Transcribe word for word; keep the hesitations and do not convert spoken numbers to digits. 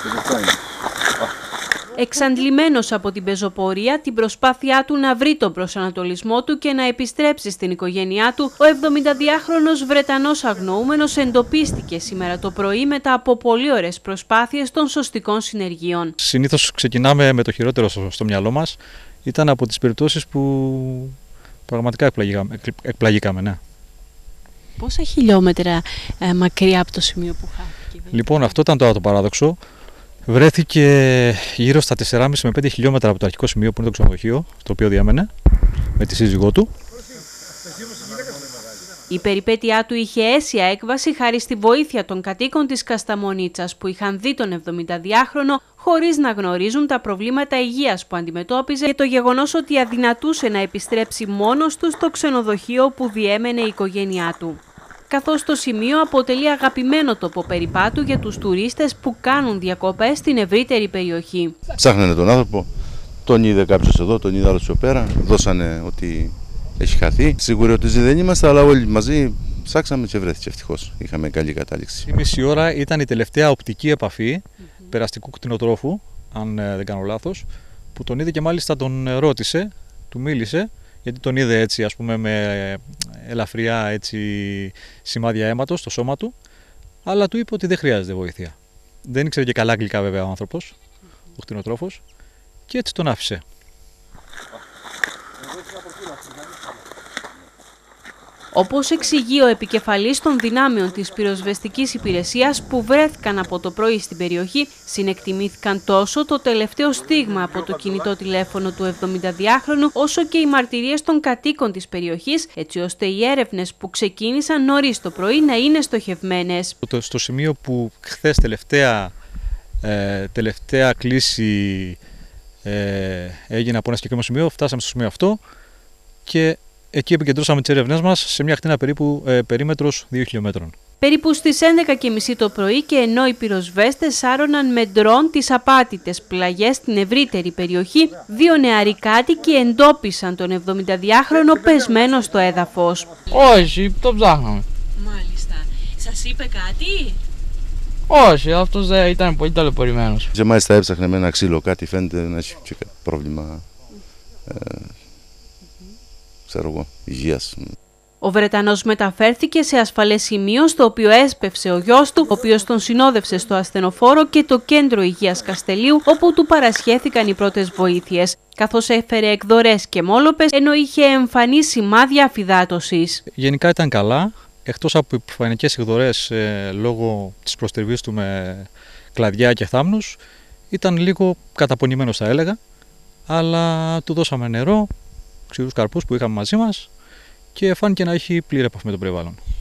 Εξαντλημένος από την πεζοπορία, την προσπάθειά του να βρει τον προσανατολισμό του και να επιστρέψει στην οικογένειά του, ο εβδομηνταδυάχρονος Βρετανός αγνοούμενος εντοπίστηκε σήμερα το πρωί μετά από πολύ ωραίες προσπάθειες των σωστικών συνεργείων. Συνήθως ξεκινάμε με το χειρότερο στο, στο μυαλό μας. Ήταν από τις περιπτώσεις που πραγματικά εκπλαγήκαμε, εκπλαγήκαμε ναι. Πόσα χιλιόμετρα ε, μακριά από το σημείο που χάθηκε? Λοιπόν, αυτό ήταν τώρα το παράδοξο. Βρέθηκε γύρω στα τέσσερα κόμμα πέντε με πέντε χιλιόμετρα από το αρχικό σημείο που είναι το ξενοδοχείο, στο οποίο διέμενε με τη σύζυγό του. Η περιπέτειά του είχε αίσια έκβαση χάρη στη βοήθεια των κατοίκων της Κασταμονίτσας που είχαν δει τον εβδομηνταδυάχρονο χωρίς να γνωρίζουν τα προβλήματα υγείας που αντιμετώπιζε και το γεγονός ότι αδυνατούσε να επιστρέψει μόνος του στο ξενοδοχείο που διέμενε η οικογένειά του. Καθώς το σημείο αποτελεί αγαπημένο τοπο περιπάτου για τους τουρίστες που κάνουν διακοπές στην ευρύτερη περιοχή. Ψάχνανε τον άνθρωπο, τον είδε κάποιος εδώ, τον είδε άλλος πιο πέρα, δώσανε ότι έχει χαθεί. Σίγουροι ότι δεν είμαστε, αλλά όλοι μαζί ψάξαμε και βρέθηκε ευτυχώς. Είχαμε καλή κατάληξη. Η μισή ώρα ήταν η τελευταία οπτική επαφή mm-hmm. περαστικού κτηνοτρόφου, αν δεν κάνω λάθος, που τον είδε και μάλιστα τον ρώτησε, του μίλησε, γιατί τον είδε έτσι, ας πούμε, με ελαφριά έτσι, σημάδια αίματος στο σώμα του, αλλά του είπε ότι δεν χρειάζεται βοήθεια. Δεν ήξερε και καλά αγγλικά βέβαια ο άνθρωπος, ο κτηνοτρόφος, και έτσι τον άφησε. Όπως εξηγεί ο επικεφαλής των δυνάμεων της πυροσβεστικής υπηρεσίας που βρέθηκαν από το πρωί στην περιοχή, συνεκτιμήθηκαν τόσο το τελευταίο στίγμα από το κινητό τηλέφωνο του εβδομηνταδυάχρονου, όσο και οι μαρτυρίες των κατοίκων της περιοχής, έτσι ώστε οι έρευνες που ξεκίνησαν νωρίς το πρωί να είναι στοχευμένες. Στο σημείο που χθες τελευταία, ε, τελευταία κλήση ε, έγινε από ένα συγκεκριμένο σημείο, φτάσαμε στο σημείο αυτό και εκεί επικεντρώσαμε τις έρευνές μας σε μια ακτίνα περίπου ε, περίμετρος δύο χιλιόμετρων. Περίπου στις έντεκα και μισή το πρωί και ενώ οι πυροσβέστες σάρωναν με ντρόν τις απάτητες πλαγιές στην ευρύτερη περιοχή, δύο νεαροί κάτοικοι εντόπισαν τον εβδομηνταδυάχρονο πεσμένο στο έδαφος. Όχι, το ψάχναμε. Μάλιστα. Σας είπε κάτι? Όχι, αυτός δεν ήταν πολύ ταλαιπωρημένος. Και μάλιστα έψαχνε με ένα ξύλο κάτι, φαίνεται να έχει και πρόβλημα ε, ξέρω εγώ, υγείας. Ο Βρετανός μεταφέρθηκε σε ασφαλές σημείο στο οποίο έσπευσε ο γιος του, ο οποίος τον συνόδευσε στο ασθενοφόρο και το κέντρο υγείας Καστελείου, όπου του παρασχέθηκαν οι πρώτες βοήθειες, καθώς έφερε εκδορές και μόλοπες, ενώ είχε εμφανή σημάδια αφυδάτωσης. Γενικά ήταν καλά, εκτός από επιφανειακές εκδορές ε, λόγω της προστριβής του με κλαδιά και θάμνους, ήταν λίγο καταπονημένος θα έλεγα, αλλά του δώσαμε νερό, ξηρούς καρπούς που είχαμε μαζί μας και φάνηκε να έχει πλήρη επαφή με το περιβάλλον.